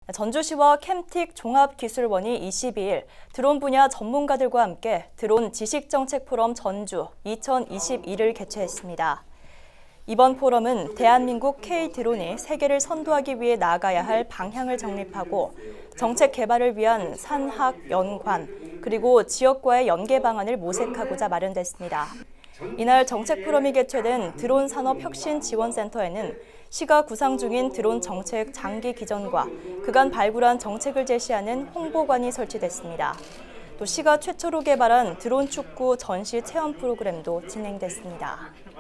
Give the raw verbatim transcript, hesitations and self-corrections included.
전주시와 캠틱 종합기술원이 이십이일 드론 분야 전문가들과 함께 드론 지식정책 포럼 전주 이천이십일을 개최했습니다. 이번 포럼은 대한민국 K-드론이 세계를 선도하기 위해 나아가야 할 방향을 정립하고 정책 개발을 위한 산학, 연관, 그리고 지역과의 연계 방안을 모색하고자 마련됐습니다. 이날 정책 포럼이 개최된 드론 산업 혁신 지원센터에는 시가 구상 중인 드론 정책 장기 기전과 그간 발굴한 정책을 제시하는 홍보관이 설치됐습니다. 또 시가 최초로 개발한 드론 축구 전시 체험 프로그램도 진행됐습니다.